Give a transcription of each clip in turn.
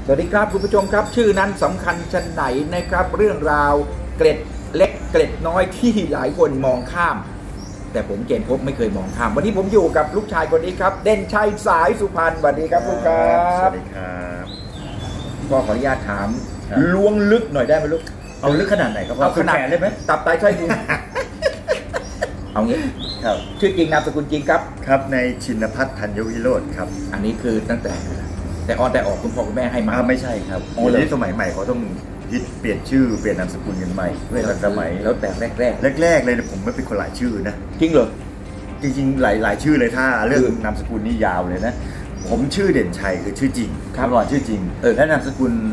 สวัสดีครับคุณผู้ชมครับชื่อนั้นสำคัญชนไหนนะครับเรื่องราวเกร็ดเล็กเกร็ดน้อยที่หลายคนมองข้ามแต่ผมเจนพบไม่เคยมองข้ามวันนี้ผมอยู่กับลูกชายคนนี้ครับเด่นชัยสายสุพรรณสวัสดีครับลูกครับสวัสดีครับก็ขออนุญาตถามล้วงลึกหน่อยได้ไหมลูกเอาลึกขนาดไหนครับเอาขนาดได้ไหมตับไตไส้พุงเอางี้ครับชื่อจริงนามสกุลจริงครับครับในชินภัทรธัญวิโรจน์ครับอันนี้คือตั้งแต่ออนแต่ออกคุณพ่อคุณแม่ให้มาไม่ใช่ครับโอ้ยสมัยใหม่เขาต้องฮิตเปลี่ยนชื่อเปลี่ยนนามสกุลกันใหม่เมื่อสมัยแล้วแต่แรกเลยผมไม่เป็นคนหลายชื่อนะจริงเหรอจริงๆหลายชื่อเลยถ้าเรื่องนามสกุลนี่ยาวเลยนะผมชื่อเด่นชัยคือชื่อจริงครับก่อนชื่อจริงและนามสกุล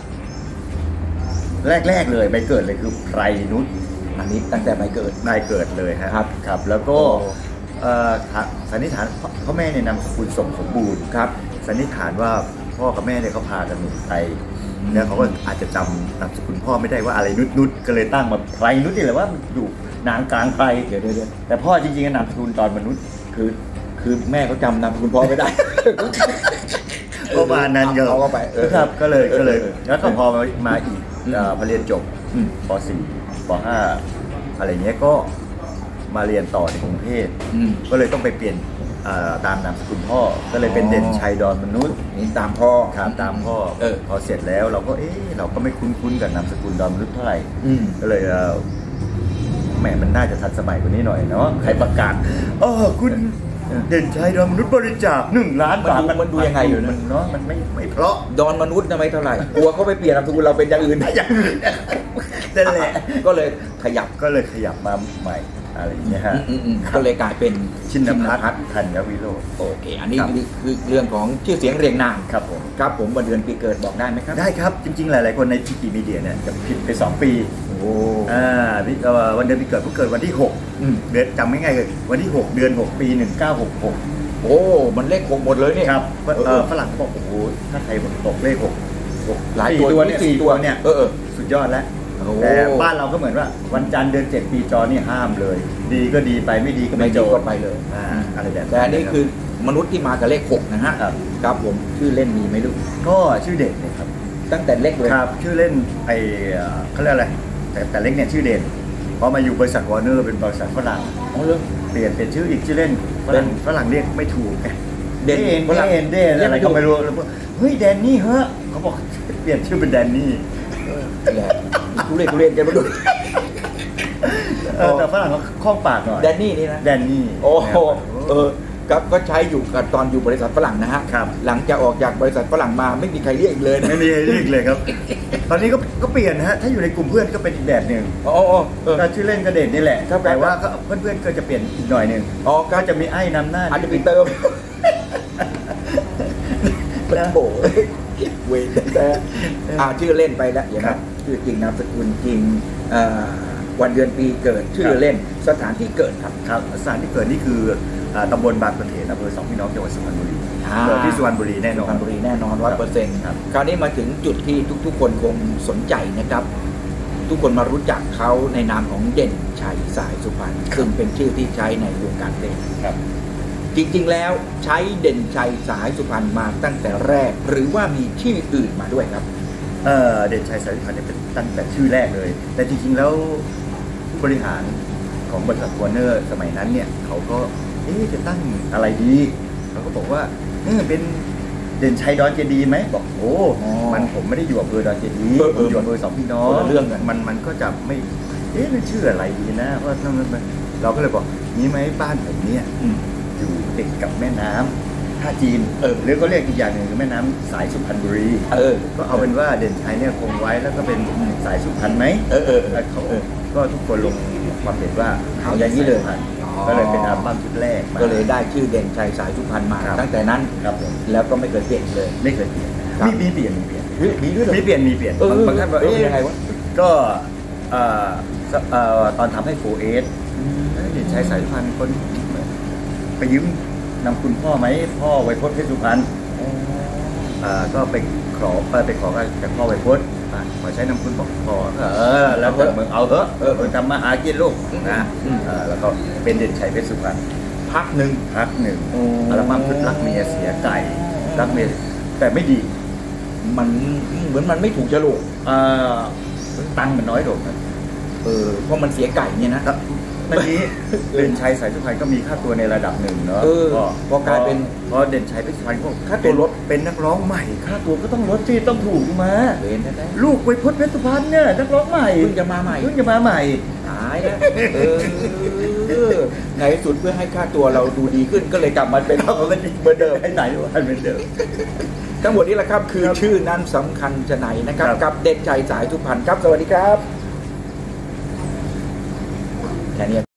แรกเลยใบเกิดเลยคือไพรนุชอันนี้ตั้งแต่ใบเกิดเลยครับแล้วก็สันนิษฐานพ่อแม่เนี่ยนามสกุลสมบูรณ์ครับสันนิษฐานว่าพ่อกับแม่เนี่ยเขาพากันหนีไปเนี่ยเขาก็อาจจะจำนามสกุลพ่อไม่ได้ว่าอะไรนุชก็เลยตั้งมาไพรนุชนี่แหละว่าอยู่นางกลางไพรเดี๋ยวแต่พ่อจริงๆนามสกุลตอนมนุษย์คือแม่เขาจำนามสกุลพ่อไม่ได้ประมาณนั้นเขาก็ไปครับก็เลยแล้วก็พอมาอีกพอเรียนจบป .4 ป .5 อะไรเงี้ยก็มาเรียนต่อในกรุงเทพก็เลยต้องไปเปลี่ยนตามนามสกุลพ่อก็เลยเป็นเด่นชัยดอนมนุษย์นี่ตามพ่อครับตามพ่อพอเสร็จแล้วเราก็เราก็ไม่คุ้นกับนามสกุลดอนมนุษย์เท่าไหร่ก็เลยแหมมันน่าจะทันสมัยกว่านี้หน่อยเนาะใครประกาศคุณเด่นชัยดอนมนุษย์บริจาค1 ล้านบาทมันดูยังไงอยู่เนาะมันไม่เพราะดอนมนุษย์นะไม่เท่าไหร่กลัวเขาไปเปลี่ยนนามสกุลเราเป็นอย่างอื่นนั่นแหละก็เลยขยับมาใหม่อะไรอย่างเงี้ยฮะก็เลยกลายเป็นชินภัทรธัญวิโรจน์โอเคอันนี้คือเรื่องของชื่อเสียงเรียงนามครับผมวันเดือนปีเกิดบอกได้ไหมครับได้ครับจริงๆหลายๆคนในวิกิมีเดียเนี่ยจะผิดไป2 ปีวันเดือนปีเกิดผู้เกิดวันที่6เดือนจำง่ายๆเลยวันที่6เดือน6ปี1966 โอ้มันเลข6หมดเลยนี่ครับฝรั่งบอกโอ้โหถ้าใครตกเลข6 หลายตัวเนี่ย 4 ตัวเนี่ยสุดยอดแล้วแต่บ้านเราก็เหมือนว่าวันจันทร์เดือน7ปีจอนี่ห้ามเลยดีก็ดีไปไม่ดีก็ไม่โจก็ไปเลยอะไรแบบแต่อันนี้คือมนุษย์ที่มากับเลข6นะฮะครับผมชื่อเล่นมีไหมลูกก็ชื่อเด่นเลยครับตั้งแต่เล็กเลยครับชื่อเล่นเขาเรียกอะไรแต่เล็กเนี่ยชื่อเด่นพอมาอยู่บริษัทวอร์เนอร์เป็นบริษัทฝรั่งเปลี่ยนชื่ออีกชื่อเล่นฝรั่งเรียกไม่ถูกเด่นอะไรก็ไม่รู้เฮ้ยแดนนี่เหรอเขาบอกเปลี่ยนชื่อเป็นแดนนี่ทุเรศกันมาดูแต่ฝรั่งเขาคล่องปากหน่อยแดนนี่นี่นะแดนนี่โอ้โหก็ใช้อยู่กับตอนอยู่บริษัทฝรั่งนะฮะหลังจากออกจากบริษัทฝรั่งมาไม่มีใครเรียกอีกเลยไม่มีใครเรียกเลยครับตอนนี้ก็เปลี่ยนนะฮะถ้าอยู่ในกลุ่มเพื่อนก็เป็นอีกแบบหนึ่งก็ชื่อเล่นก็เด่นนี่แหละแต่ว่าเพื่อนๆก็จะเปลี่ยนอีกหน่อยนึงก็จะมีไอ้นำหน้าอาจจะมีเติมโอ้เวทแต่ชื่อเล่นไปแล้วอย่างนั้นชื่อจริงนามสกุลจริงวันเดือนปีเกิดชื่อเล่นสถานที่เกิดครับสถานที่เกิดนี่คือตำบลบางประเทศอำเภอ2 พี่น้องจังหวัดสุพรรณบุรีเกิดที่สุพรรณบุรีแน่นอน 100%ครับคราวนี้มาถึงจุดที่ทุกคนคงสนใจนะครับทุกคนมารู้จักเขาในนามของเด่นชัยสายสุพรรณซึ่งเป็นชื่อที่ใช้ในวงการเพลงครับจริงๆแล้วใช้เด่นชัยสายสุพรรณมาตั้งแต่แรกหรือว่ามีชื่ออื่นมาด้วยครับเด่นชัยสายสุพรรณเนี่ยเป็นตั้งแต่ชื่อแรกเลยแต่จริงๆแล้วผู้บริหารของบริษัทวอร์เนอร์สมัยนั้นเนี่ยเขาก็จะตั้งอะไรดีเขาก็บอกว่าเป็นเด่นชัยดอนเจดีไหมบอกผมไม่ได้อยู่อำเภอดอนเจดีผมอยู่อำเภอ2 พี่น้องเรื่องมันก็จะไม่มันชื่ออะไรดีนะเพราะเราก็เลยบอกนี้ไหมบ้านผมเนี่ยอยู่ติดกับแม่น้ำท่าจีนหรือก็เรียกอีกอย่างหนึ่งคือแม่น้ำสายสุพรรณบุรีก็เอาเป็นว่าเด่นชัยเนี่ยคงไว้แล้วก็เป็นสายสุพรรณไหมแล้วเขาก็ทุกคนลงความเห็นว่าเอาอย่างนี้เลยก็เลยเป็นอัลบั้มชุดแรกก็เลยได้ชื่อเด่นชัยสายสุพรรณมาตั้งแต่นั้นแล้วก็ไม่เคยเปลี่ยนเลยไม่เคยเปลี่ยนมีเปลี่ยนมีด้วยมีเปลี่ยนบางท่านบอกยังไงวะก็ตอนทำให้4Sเด่นชัยสายสุพรรณคนไปยืมนำคุณพ่อไหมพ่อไวโพจน์เพชรสุพรรณก็ไปขอจากพ่อไวโพจน์ขอใช้นำคุณบอกพ่อแล้วก็มึงเอาเถอะมึงทำมาหากินลูกนะแล้วก็เป็นเด่นชัยเพชรสุพรรณพักหนึ่งอัลบั้มชุดรักเมียเสียไก่รักเมียแต่ไม่ดีมันเหมือนมันไม่ถูกจรกตังค์มันน้อยลงครับเพราะมันเสียไก่เนี่ยนะเมื่อกี้เด่นชัยสายสุพรรณก็มีค่าตัวในระดับหนึ่งเนาะพอกลายเป็นพอเด่นชัยเพชรสุพรรณก็ค่าตัวลดเป็นนักร้องใหม่ค่าตัวก็ต้องลดที่ต้องถูกมาลูกไวพจน์เพชรสุพรรณเนี่ยนักร้องใหม่เพิ่งจะมาใหม่ตายแล้วในสุดเพื่อให้ค่าตัวเราดูดีขึ้นก็เลยกลับมาเป็นเหมือนเดิมให้ไหนวันเหมือนเดิมทั้งหมดนี้แหละครับคือชื่อนั้นสำคัญจะไหนนะครับกับเด่นชัยสายสุพรรณครับสวัสดีครับแค่นี้